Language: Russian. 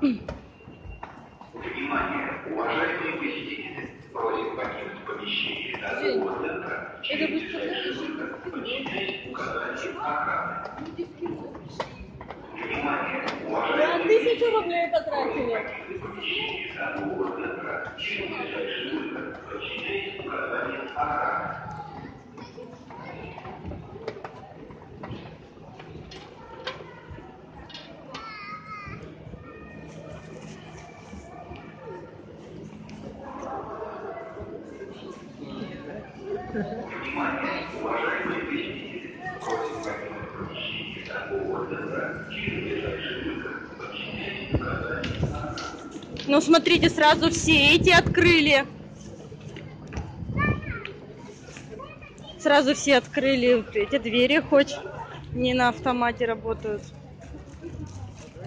Внимание, уважаемые посетители! Просим покинуть помещение торгового центра через ближайший выход, подчиняясь указаниям охраны. Внимание, уважаемые 1000 рублей потратили. покинуть помещение торгового центра через ближайший выход, подчиняясь указаниям охраны. Внимание, уважаемые посетители! Просим покинуть помещение торгового центра через ближайший выход, подчиняясь указаниям охраны. Ну, смотрите, сразу все эти открыли. Сразу все открыли вот эти двери, хоть не на автомате работают.